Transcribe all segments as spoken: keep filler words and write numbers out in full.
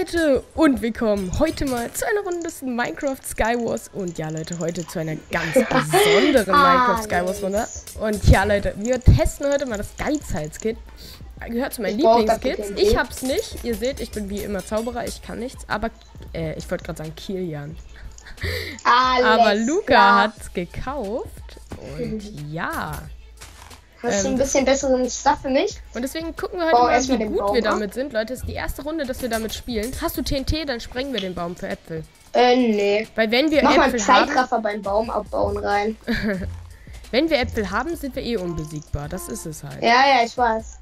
Leute und willkommen heute mal zu einer Runde des Minecraft Skywars. Und ja Leute, heute zu einer ganz besonderen Minecraft Skywars Runde. Und ja Leute, wir testen heute mal das Geizhals-Kit. Gehört zu meinen Lieblingskits. Ich hab's nicht. Ihr seht, ich bin wie immer Zauberer, ich kann nichts. Aber, äh, ich wollte gerade sagen Kilian. Aber Luca hat's gekauft. Und ja. Hast du ein bisschen besseren Stuff für mich? Und deswegen gucken wir heute Bau mal, wie gut Baum wir damit ab. sind. Leute, es ist die erste Runde, dass wir damit spielen. Hast du T N T, dann sprengen wir den Baum für Äpfel. Äh, nee. Weil wenn wir Mach Äpfel mal Zeitraffer beim Baum abbauen rein. Wenn wir Äpfel haben, sind wir eh unbesiegbar. Das ist es halt. Ja, ja, ich weiß.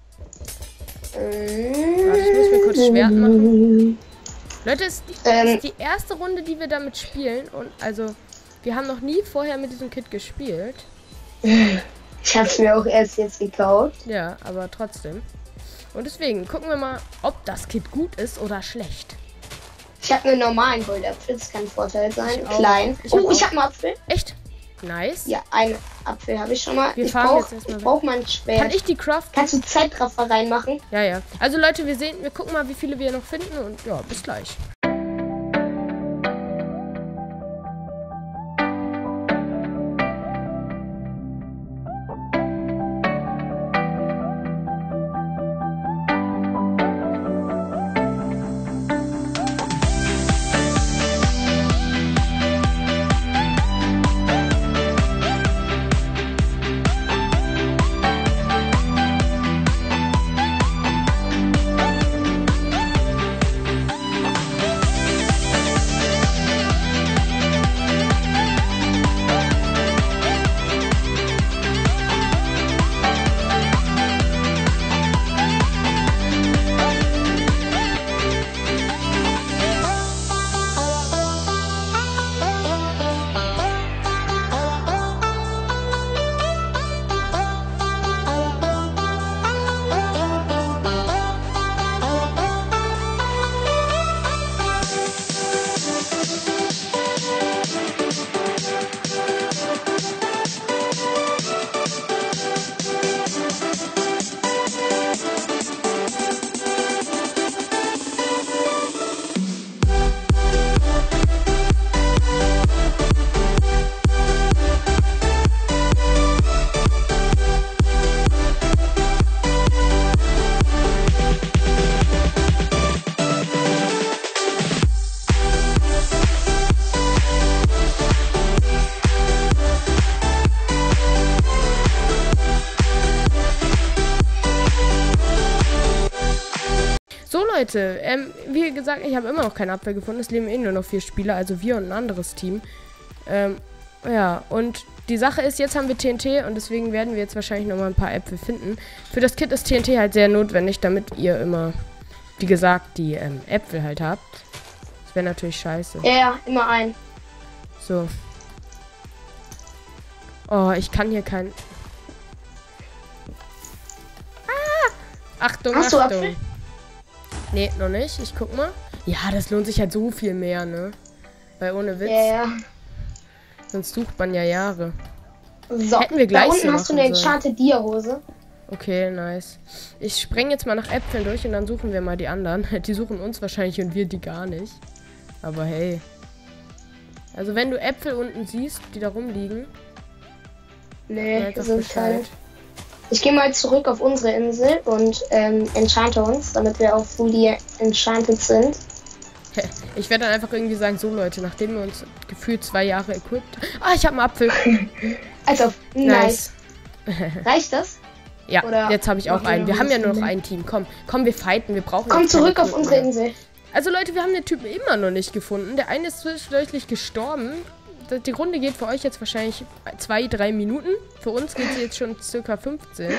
Warte, ich muss mir kurz Schwert machen. Leute, es ist, ähm. ist die erste Runde, die wir damit spielen. Und also, wir haben noch nie vorher mit diesem Kit gespielt. Ich hab's mir auch erst jetzt gekauft. Ja, aber trotzdem. Und deswegen gucken wir mal, ob das Kit gut ist oder schlecht. Ich habe einen normalen Goldapfel, das kann ein Vorteil sein. Ich Klein. Ich oh, ich habe einen Apfel. Echt? Nice. Ja, einen Apfel habe ich schon mal. Wir ich fahren brauch, jetzt erstmal ich brauche mein Schwert. Kann ich die craften? Kannst du Zeitraffer reinmachen? Ja, ja. Also Leute, wir sehen, wir gucken mal, wie viele wir noch finden und ja, bis gleich. Leute, ähm, wie gesagt, ich habe immer noch keinen Apfel gefunden. Es leben eh nur noch vier Spieler, also wir und ein anderes Team. Ähm, ja, und die Sache ist, jetzt haben wir T N T und deswegen werden wir jetzt wahrscheinlich noch mal ein paar Äpfel finden. Für das Kit ist T N T halt sehr notwendig, damit ihr immer, wie gesagt, die ähm, Äpfel halt habt. Das wäre natürlich scheiße. Ja, ja, immer ein. So. Oh, ich kann hier kein... Ah! Achtung, Hast du Achtung. Apfel? Nee, noch nicht. Ich guck mal. Ja, das lohnt sich halt so viel mehr, ne? Weil ohne Witz. Ja, ja. Sonst sucht man ja Jahre. So, hätten wir gleich da unten so hast du eine machen sollen. Enchanted Dia-Hose. Okay, nice. Ich spreng jetzt mal nach Äpfeln durch und dann suchen wir mal die anderen. Die suchen uns wahrscheinlich und wir die gar nicht. Aber hey. Also wenn du Äpfel unten siehst, die da rumliegen. Nee, das sind keine. Ich gehe mal zurück auf unsere Insel und ähm, enchante uns, damit wir auf fully enchanted sind. Ich werde dann einfach irgendwie sagen, so Leute, nachdem wir uns gefühlt zwei Jahre equipped... Ah, ich habe einen Apfel. Also, nice. nice. Reicht das? Ja, Oder jetzt habe ich auch einen. Wir haben ja nur noch ein Team. Komm, komm, wir fighten. Wir brauchen... Komm zurück auf unsere Insel. Also Leute, wir haben den Typen immer noch nicht gefunden. Der eine ist zwischendurch gestorben. Die Runde geht für euch jetzt wahrscheinlich zwei, drei Minuten. Für uns geht sie jetzt schon circa fünfzehn.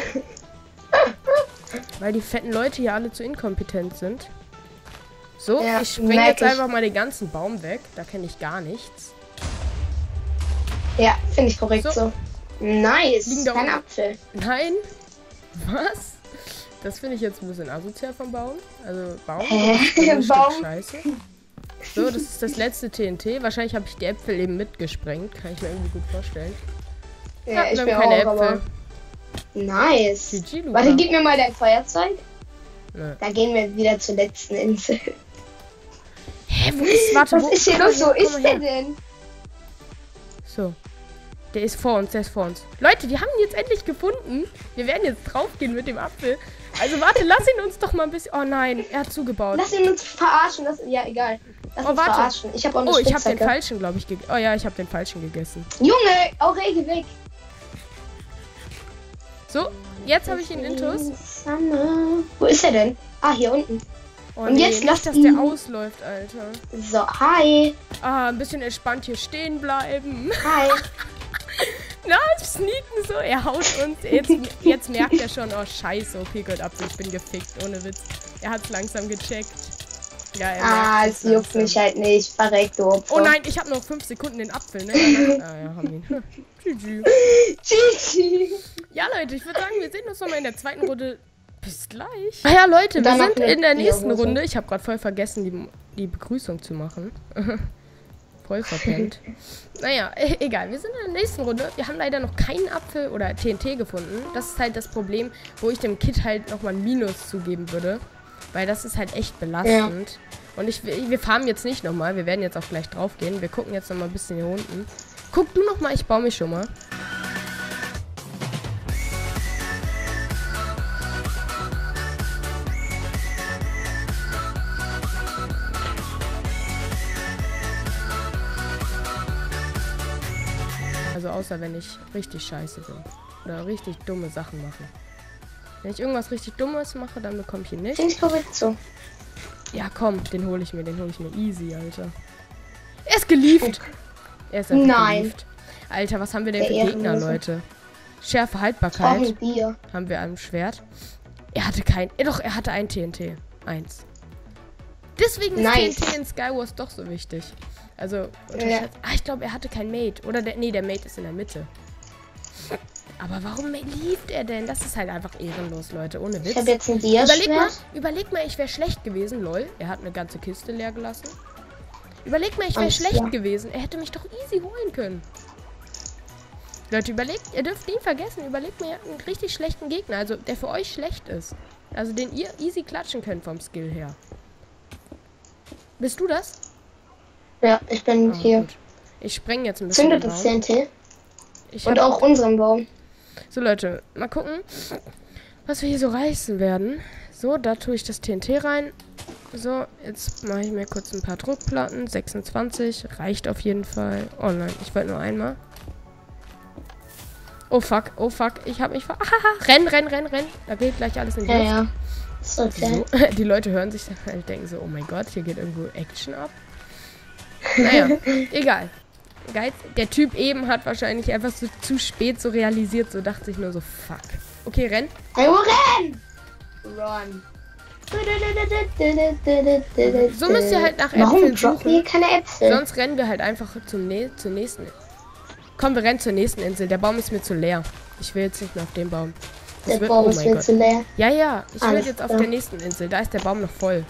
Weil die fetten Leute hier alle zu inkompetent sind. So, ja, ich springe jetzt einfach mal den ganzen Baum weg. Da kenne ich gar nichts. Ja, finde ich korrekt so. so. Nice. Liegen da Kein Apfel. Nein? Was? Das finde ich jetzt ein bisschen asozial vom Baum. Also Baum. Hä? Baum. Scheiße. So, das ist das letzte T N T. Wahrscheinlich habe ich die Äpfel eben mitgesprengt. Kann ich mir irgendwie gut vorstellen. Ja, ja ich wir haben keine auch, Äpfel. Aber... Nice. G G, Warte, gib mir mal dein Feuerzeug. Nö. Da gehen wir wieder zur letzten Insel. Hä, wo ist, warte, Was wo, ist hier komm los? mal Wo her, ist komm der mal her. denn? So. Der ist vor uns, der ist vor uns. Leute, wir haben ihn jetzt endlich gefunden. Wir werden jetzt draufgehen mit dem Apfel. Also warte, lass ihn uns doch mal ein bisschen... Oh nein, er hat zugebaut. Lass ihn uns verarschen. Das... Ja, egal. Lass Oh, uns warte. verarschen. Ich habe auch eine Oh, ich habe den Spitzhacke. falschen, glaube ich, gegessen. Oh ja, ich habe den falschen gegessen. Junge, Aurel, weg. So, jetzt habe ich ihn intus. Wo ist er denn? Ah, hier unten. Oh, Und nee, jetzt nicht, lass dass ihn- der ausläuft, Alter. So, hi. Ah, ein bisschen entspannt hier stehen bleiben. Hi. Na, sneaken so. Er haut uns. Jetzt, jetzt merkt er schon, oh scheiße, okay, Gott, Apfel, ich bin gefickt, ohne Witz. Er hat es langsam gecheckt. Ja, er Ah, merkt es juckt langsam. mich halt nicht. Verreck, du Opfer. Oh nein, ich habe noch fünf Sekunden den Apfel, ne? Ah, ja, haben ihn. G G. Gigi. Ja, Leute, ich würde sagen, wir sehen uns nochmal in der zweiten Runde. Bis gleich. Ah ja, Leute, wir Dann noch sind eine in der nächsten Bierhose. Runde. Ich habe gerade voll vergessen, die, die Begrüßung zu machen. Voll verpennt. Naja, e- egal. Wir sind in der nächsten Runde. Wir haben leider noch keinen Apfel oder T N T gefunden. Das ist halt das Problem, wo ich dem Kid halt nochmal ein Minus zugeben würde. Weil das ist halt echt belastend. Ja. Und ich, wir farmen jetzt nicht nochmal. Wir werden jetzt auch gleich drauf gehen. Wir gucken jetzt nochmal ein bisschen hier unten. Guck du nochmal, ich baue mich schon mal. Also außer wenn ich richtig scheiße bin. Oder richtig dumme Sachen mache. Wenn ich irgendwas richtig Dummes mache, dann bekomme ich ihn nicht. Finde ich korrekt so. Ja, komm, den hole ich mir, den hole ich mir easy, Alter. Er ist gelieft. Er ist einfach Nein. gelieft. Alter, was haben wir denn Der für Gegner, Ehrenlose. Leute? Schärfe Brauchen Haltbarkeit Bier. haben wir am Schwert. Er hatte kein... Eh, doch, er hatte ein T N T. Eins. Deswegen ist Nice. T N T in Skywars doch so wichtig. Also, Ja. unterschätzt- ah, ich glaube, er hatte kein Mate. Oder der... Nee, der Mate ist in der Mitte. Aber warum lieft er denn? Das ist halt einfach ehrenlos, Leute. Ohne Witz. Ich habe jetzt ein Überleg mal, Diaschwert. überleg mal, ich wäre schlecht gewesen, lol. Er hat eine ganze Kiste leer gelassen. Überleg mal, ich wäre Alles schlecht klar. gewesen. Er hätte mich doch easy holen können. Leute, überlegt, ihr dürft nie vergessen, überlegt mir einen richtig schlechten Gegner, also der für euch schlecht ist. Also den ihr easy klatschen könnt vom Skill her. Bist du das? Ja, ich bin Ah, hier. gut. Ich spreng jetzt ein bisschen. Zündet den das Baum. T N T. Ich Und hab- auch unseren Baum. So Leute, mal gucken, was wir hier so reißen werden. So, da tue ich das T N T rein. So, jetzt mache ich mir kurz ein paar Druckplatten. sechsundzwanzig, reicht auf jeden Fall. Oh nein, ich wollte nur einmal. Oh fuck, oh fuck, ich habe mich ver... Ahaha, renn, renn, renn, renn. Da geht gleich alles in die Ja, Luft. ja. Ist okay. So, die Leute hören sich halt, denken so, oh mein Gott, hier geht irgendwo Action ab. Naja, egal. Geiz, der Typ eben hat wahrscheinlich einfach so zu spät so realisiert, so dachte ich nur so, fuck. Okay, renn. Hey, renn! Run. So müsst ihr halt nach Warum Äpfeln droppen hier suchen. keine Äpfel? Sonst rennen wir halt einfach zum Nä zur nächsten. Komm, wir rennen zur nächsten Insel. Der Baum ist mir zu leer. Ich will jetzt nicht mehr auf den Baum. Das Der wird, Baum oh ist mein mir Gott. zu leer. Ja, ja. Ich will Alles jetzt auf klar. der nächsten Insel. Da ist der Baum noch voll.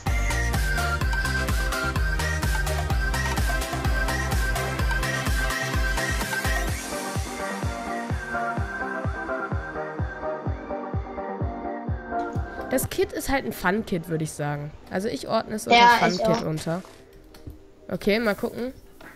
Das Kit ist halt ein Fun-Kit, würde ich sagen. Also ich ordne es unter Ja, ich Fun-Kit auch. unter. Okay, mal gucken.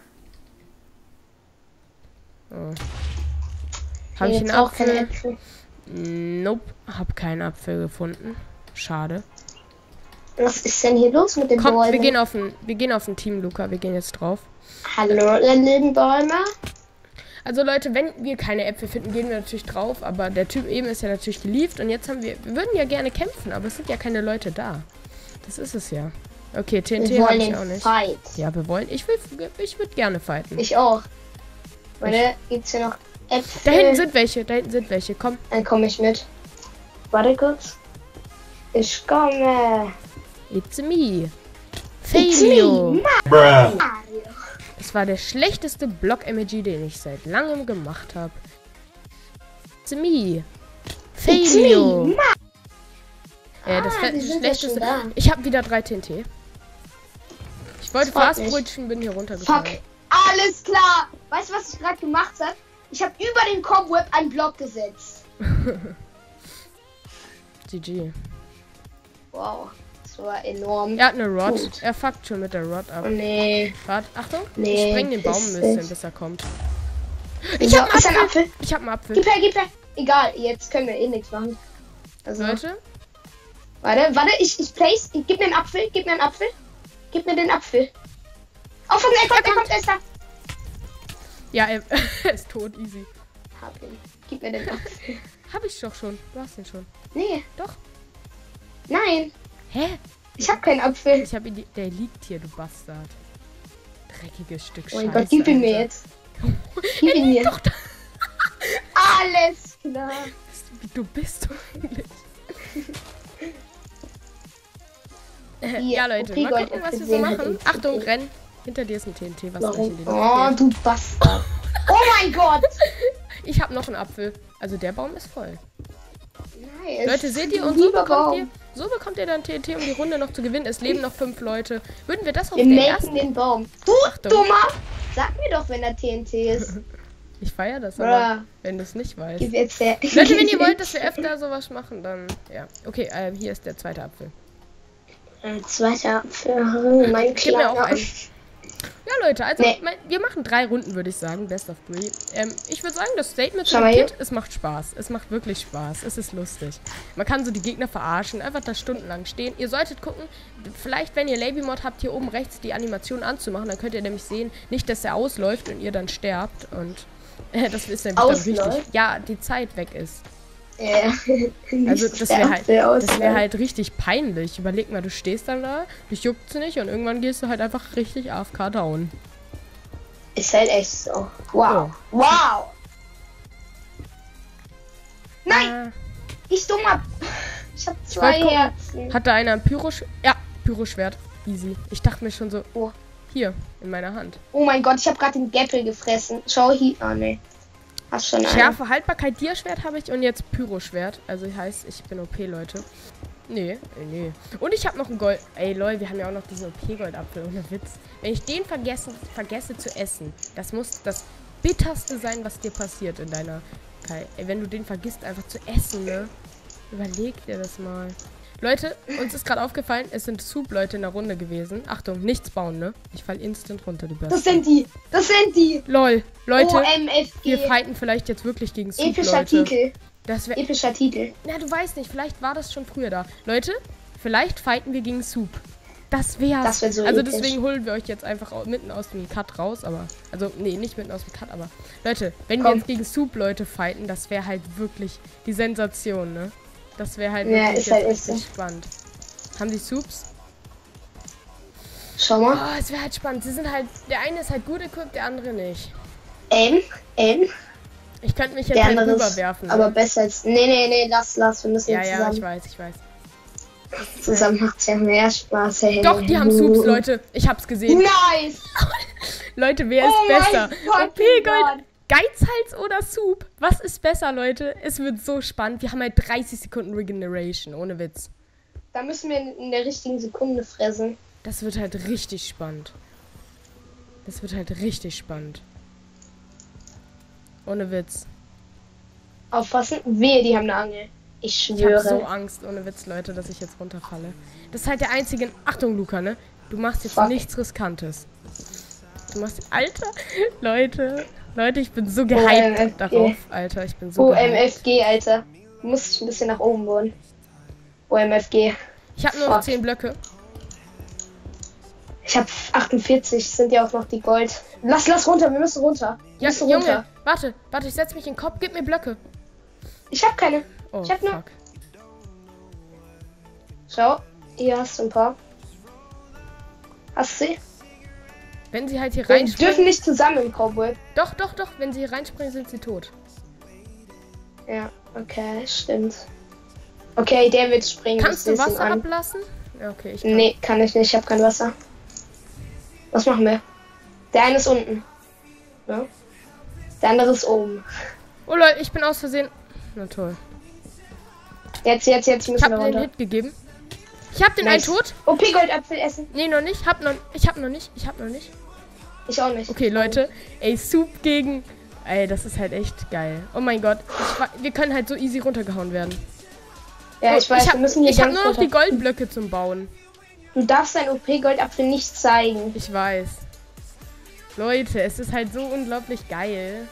Oh. Habe ich einen Jetzt auch keine Apfel? Äpfel. Nope, hab keinen Apfel gefunden. Schade. Was ist denn hier los mit den Komm, Bäumen? wir gehen auf ein, wir gehen auf ein Team, Luca. Wir gehen jetzt drauf. Hallo, ihr lieben Bäume. Also Leute, wenn wir keine Äpfel finden, gehen wir natürlich drauf. Aber der Typ eben ist ja natürlich gelieft. Und jetzt haben wir, wir würden ja gerne kämpfen, aber es sind ja keine Leute da. Das ist es ja. Okay, T N T Wir habe wollen ich den auch nicht. Fight. Ja, wir wollen. Ich will, ich würde gerne fighten. Ich auch. Warte, gibt's hier noch Äpfel? Da hinten sind welche, da hinten sind welche. Komm. Dann komme ich mit. Warte kurz. Ich komme. It's me. It's Failio. me, Bruh. Mario. Das war der schlechteste Block-Emoji, den ich seit langem gemacht habe. It's me. It's Failio. me, Äh, das Ah, fe- die sind ja schlechteste. schon da. Ich habe wieder drei T N T. Ich wollte Das freut mich. Fastbrötchen, bin hier runtergefallen. Fuck. Alles klar. Weißt du, was ich gerade gemacht habe? Ich habe über den Cobweb einen Block gesetzt. G G. Wow. Das Das war enorm. Er hat eine Rod. Gut. Er fuckt schon mit der Rod ab. Oh nee. Warte, Achtung. Nee, ich spreng den Baum ein bisschen, nicht. bis er kommt. Ich Ich hab hab einen einen Apfel. Apfel. Ich hab einen Apfel. Gib her, gib her. Egal, jetzt können wir eh nichts machen. Also, Leute, warte, warte, ich, ich place. Ich, gib mir einen Apfel, gib mir einen Apfel. Gib mir den Apfel. Oh, von er kommt, er kommt, er ist da. ja, er, er ist tot, easy. Hab ihn. Gib mir den Apfel. Hab ich doch schon. Du hast ihn schon. Nee. Doch. Nein. Hä? Ich hab keinen Apfel. Ich hab ihn. Die, der liegt hier, du Bastard. Dreckiges Stück Oh mein Scheiße. Gott, gib ihn mir Alter. jetzt. Gib ihn mir. Doch, da. Alles klar. Wie du bist du eigentlich? Hier, ja, Leute, okay, mal Gold, gucken, was wir so gesehen hat machen. ihn. Achtung, renn. Hinter dir ist ein T N T, was gleich in den Oh, Luft du Bastard. Oh mein Gott. geht. Ich hab noch einen Apfel. Also der Baum ist voll. Nice. Leute, seht ihr? Und so Lieber bekommt Baum. ihr, so bekommt ihr dann T N T, um die Runde noch zu gewinnen. Es leben noch fünf Leute. Würden wir das auf Wir den melken ersten... den Baum. Du Achtung. Dummer. Sag mir doch, wenn da T N T ist. Ich feiere das, Bruh. aber wenn du es nicht weißt. Gib jetzt her. Leute, wenn ihr wollt, dass wir öfter sowas machen, dann... Ja. Okay, äh, hier ist der zweite Apfel. Ein zweiter Apfel. Mein Gib mir auch kleiner. einen. Ja, Leute, also Nee. mein, wir machen drei Runden, würde ich sagen. Best of three. Ähm, ich würde sagen, das Statement Schau zu mal dem hier. Kit, es macht Spaß. Es macht wirklich Spaß. Es ist lustig. Man kann so die Gegner verarschen, einfach da stundenlang stehen. Ihr solltet gucken, vielleicht, wenn ihr Labymod habt, hier oben rechts die Animation anzumachen, dann könnt ihr nämlich sehen, nicht, dass er ausläuft und ihr dann sterbt. Und äh, das ist nämlich dann Ausläuft? richtig. Ja, die Zeit weg ist. Ja. Also das wäre halt, Der Apfel das wäre ausläuft. halt richtig peinlich. Überleg mal, du stehst dann da, dich juckt's nicht und irgendwann gehst du halt einfach richtig A F K down. Ist halt echt so. Wow. Oh. Wow. Nein, Äh, ich dummer. Ich hab ich zwei wollte gucken, Herzen. hat da einer ein Pyroschwert? Ja, Pyroschwert. Easy. Ich dachte mir schon so, Oh. hier, in meiner Hand. Oh mein Gott, ich habe gerade den Gäppel gefressen. Schau hier. Oh nee. Hast schon einen. Schärfe, Haltbarkeit, Dierschwert habe ich und jetzt Pyroschwert. Also heißt, ich bin O P, Leute. Nee, äh, nee. Und ich habe noch ein Gold. Ey, Leute, wir haben ja auch noch diesen O P-Goldapfel. Ohne Witz. Wenn ich den vergessen, vergesse zu essen, das muss das bitterste sein, was dir passiert in deiner Kai. Ey, wenn du den vergisst, einfach zu essen, ne? Überleg dir das mal. Leute, uns ist gerade aufgefallen, es sind Soup-Leute in der Runde gewesen. Achtung, nichts bauen, ne? Ich fall instant runter, du Das Best. sind die. Das sind die. Lol, Leute, O M F G. wir fighten vielleicht jetzt wirklich gegen Epischer Soup-Leute. Titel. Das wäre... Epischer Titel. Na, du weißt nicht, vielleicht war das schon früher da. Leute, vielleicht fighten wir gegen Soup. Das wär's. Das wär so also episch. deswegen holen wir euch jetzt einfach au- mitten aus dem Cut raus, aber... Also, nee, nicht mitten aus dem Cut, aber... Leute, wenn wir Komm. jetzt gegen Soup-Leute fighten, das wäre halt wirklich die Sensation, ne? Das wäre halt Ja, wirklich ist halt jetzt echt richtig spannend. Haben die Soups? Schau mal. Oh, es wäre halt spannend. Sie sind halt... Der eine ist halt gut equipped, der andere nicht. N. N. Ich könnte mich jetzt Der halt andere ist rüberwerfen. aber Ne? besser als... Nee, nee, nee, lass, lass. Wir müssen Ja, ja, zusammen... ich weiß, ich weiß. Zusammen macht's ja mehr Spaß. Hey. Doch, die haben Soups, Leute. Ich hab's gesehen. Nice. Leute, wer ist Oh mein besser? fucking O P-Gold, Gott. Geizhals oder Soup? Was ist besser, Leute? Es wird so spannend. Wir haben halt dreißig Sekunden Regeneration, ohne Witz. Da müssen wir in der richtigen Sekunde fressen. Das wird halt richtig spannend. Das wird halt richtig spannend. Ohne Witz. Aufpassen. Wehe, die haben eine Angel. Ich Ich habe schwöre. so Angst, ohne Witz, Leute, dass ich jetzt runterfalle. Das ist halt der einzige... Achtung, Luca, ne? Du machst jetzt Fuck. nichts Riskantes. Du machst... Alter, Leute. Leute, ich bin so gehypt O M F G. darauf. Alter, ich bin so O gehypt. M F G, Alter. Du musst dich ein bisschen nach oben bauen. O M F G. Ich habe nur noch Fuck. zehn Blöcke. Ich habe achtundvierzig, sind ja auch noch die Gold. Lass, lass runter, wir müssen runter. Wir Ja, müssen Junge, runter. warte, warte, ich setz mich in den Kopf, gib mir Blöcke. Ich habe keine. Oh, Ich hab nur- fuck. Schau, hier hast du ein paar. Hast du sie? Wenn sie halt hier Wir reinspringen... dürfen nicht zusammen im Cowboy. Doch, doch, doch, wenn sie hier reinspringen, sind sie tot. Ja, okay, stimmt. Okay, der wird springen. Kannst ich du seh's ihm Wasser an. ablassen? Ja, okay, ich kann. Nee, kann ich nicht. Ich habe kein Wasser. Was machen wir? Der eine ist unten. Ja. Der andere ist oben. Oh Leute, ich bin aus Versehen... Na toll. Jetzt, jetzt, jetzt Ich müssen habe wir den runter. Hit gegeben. Ich habe den Nice. einen tot. O P-Goldapfel essen. Nee, noch nicht. Hab noch, ich hab noch nicht. Ich hab noch nicht. Ich auch nicht. Okay, Leute. Ey, Soup gegen... Ey, das ist halt echt geil. Oh mein Gott. Ich, wa- wir können halt so easy runtergehauen werden. Ja, ich weiß, ich hab, wir müssen hier ich hab ganz nur noch die runter. Goldblöcke zum Bauen. Du darfst deinen O P-Goldapfel nicht zeigen. Ich weiß. Leute, es ist halt so unglaublich geil.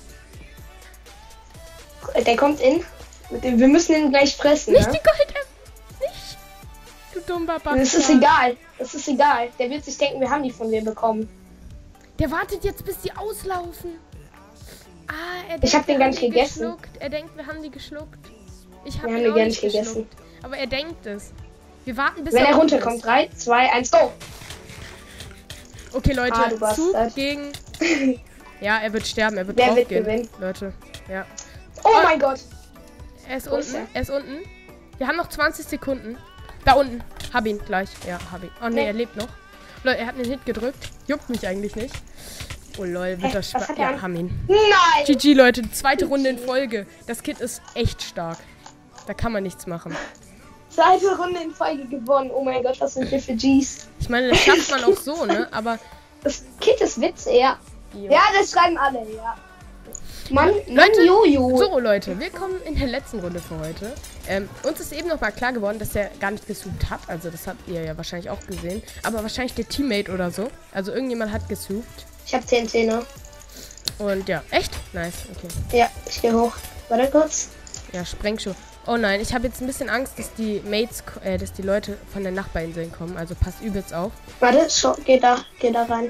Der kommt in. Wir müssen ihn gleich fressen. Nicht ne? die Gold. Nicht. Du dummer Bastard. Das ist egal. Das ist egal. Der wird sich denken, wir haben die von dir bekommen. Der wartet jetzt, bis die auslaufen. Ah, er denkt, ich hab den wir gar haben nicht die gegessen. Geschluckt. Er denkt, wir haben die geschluckt. Ich hab Wir ihn haben auch die gar nicht nicht geschluckt. gegessen. Aber er denkt es. Wir warten, bis Wenn er unten runterkommt. ist. drei, zwei, eins, go! Okay, Leute, Ah, du Zug Bastard. gegen... Ja, er wird sterben. Er wird Wer wird draufgehen. gewinnen? Leute, ja. Oh Oh. mein Gott! Er ist Wo ist unten. er? Er ist unten. Wir haben noch zwanzig Sekunden. Da unten. Hab ihn gleich. Ja, hab ihn. Oh nee, Nee. er lebt noch. Leute, er hat einen Hit gedrückt. Juckt mich eigentlich nicht. Oh lol, wird Hä, das was spannend. hat er Ja, an? haben ihn. Nein! G G, Leute. Zweite Runde in Folge. Das Kid ist echt stark. Da kann man nichts machen. Zweite Runde in Folge gewonnen. Oh mein Gott, was sind wir für Gs? Ich meine, das schafft man auch so, ne? Aber... Das Kid ist witzig, ja. Ja, das schreiben alle, ja. Mann, Mann, Leute, Jojo. So, Leute, wir kommen in der letzten Runde für heute. Ähm, uns ist eben noch mal klar geworden, dass er gar nicht gesoopt hat. Also, das habt ihr ja wahrscheinlich auch gesehen. Aber wahrscheinlich der Teammate oder so. Also, irgendjemand hat gesoopt. Ich hab T N T, ne? Und ja, echt? Nice, okay. Ja, ich geh hoch. Warte kurz. Ja, Sprengschuh. Oh nein, ich habe jetzt ein bisschen Angst, dass die Mates, äh, dass die Leute von den Nachbarinseln kommen. Also, passt übelst auf. Warte, schau, geh da, geh da rein.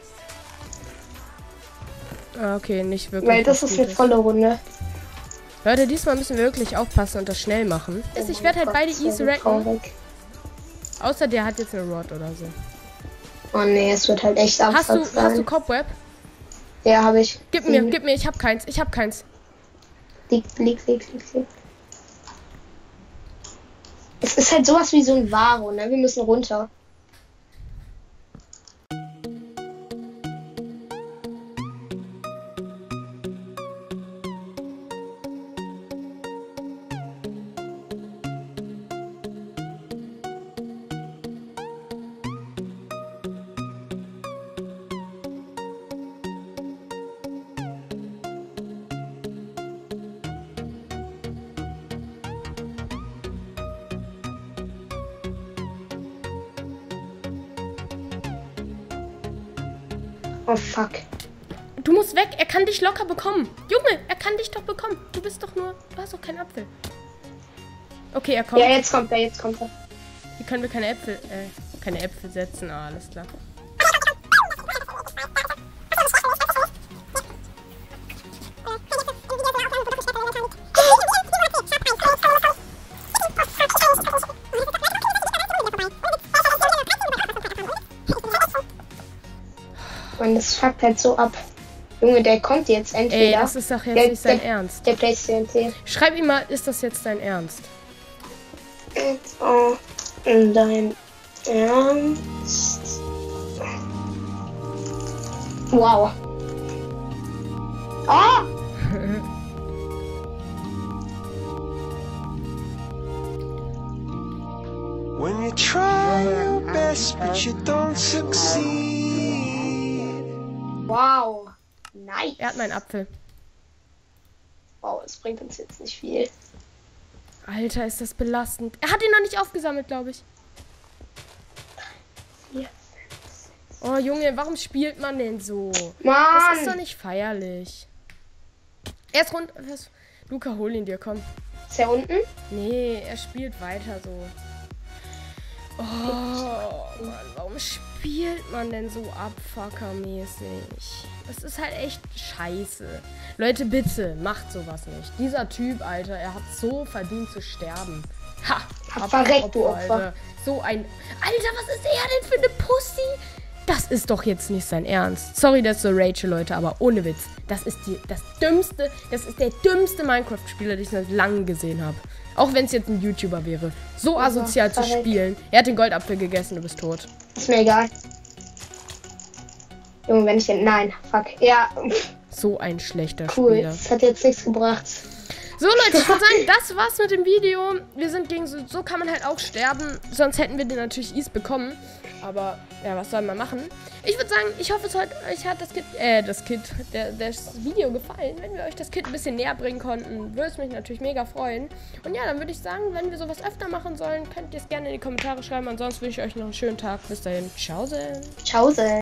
Ah, okay, nicht wirklich. Weil das was ist eine Gutes. volle Runde. Leute, diesmal müssen wir wirklich aufpassen und das schnell machen. Oh ich mein werde halt Gott, beide das ist easy ja racken. traurig. Außer der hat jetzt eine Rod oder so. Oh nee, es wird halt echt Hast du, abfuck sein. hast du Cobweb? Ja, habe ich. Gib mir, Mhm. gib mir, ich hab keins, ich hab keins. Liegt, liegt, liegt, liegt, liegt. Es ist halt sowas wie so ein Varo, ne? Wir müssen runter. Oh fuck. Du musst weg, er kann dich locker bekommen. Junge, er kann dich doch bekommen. Du bist doch nur, du hast doch keinen Apfel. Okay, er kommt. Ja, jetzt kommt er, jetzt kommt er. Hier können wir keine Äpfel, äh, keine Äpfel setzen. Ah, alles klar. Mann, das fuckt halt so ab. Junge, der kommt jetzt entweder. Ey, das ist doch jetzt der, nicht sein der, Ernst. Der Place T N T. Schreib ihm mal, ist das jetzt dein Ernst? It's all in dein Ernst. Wow. Ah! When you try your best but you don't succeed. Wow. Nice. Er hat meinen Apfel. Wow, es bringt uns jetzt nicht viel. Alter, ist das belastend. Er hat ihn noch nicht aufgesammelt, glaube ich. Hier. Oh, Junge, warum spielt man denn so? Mann! Das ist doch nicht feierlich. Er ist rund. Was? Luca, hol ihn dir, komm. Ist er unten? Nee, er spielt weiter so. Oh, Mann, warum spielt man denn so abfuckermäßig? Das ist halt echt scheiße. Leute, bitte, macht sowas nicht. Dieser Typ, Alter, er hat so verdient zu sterben. Ha! Hab verreckt, du Opfer. Alter. So ein... Alter, was ist er denn für eine Pussy? Das ist doch jetzt nicht sein Ernst. Sorry, das ist so Rachel, Leute, aber ohne Witz. Das ist die, das dümmste, das ist der dümmste Minecraft-Spieler, den ich seit langem gesehen habe. Auch wenn es jetzt ein YouTuber wäre. So Also, asozial zu verreckt. spielen. Er hat den Goldapfel gegessen, du bist tot. Ist mir egal. Junge, wenn ich den... Nein, fuck. Ja, So ein schlechter cool. Spieler. Das hat jetzt nichts gebracht. So Leute, ich würde sagen, das war's mit dem Video. Wir sind gegen so, so kann man halt auch sterben. Sonst hätten wir den natürlich Ease bekommen. Aber, ja, was soll man machen? Ich würde sagen, ich hoffe, es hat euch hat das Kit, äh, das Kit, der, das Video gefallen. Wenn wir euch das Kit ein bisschen näher bringen konnten, würde es mich natürlich mega freuen. Und ja, dann würde ich sagen, wenn wir sowas öfter machen sollen, könnt ihr es gerne in die Kommentare schreiben. Ansonsten wünsche ich euch noch einen schönen Tag. Bis dahin, ciao. Ciao.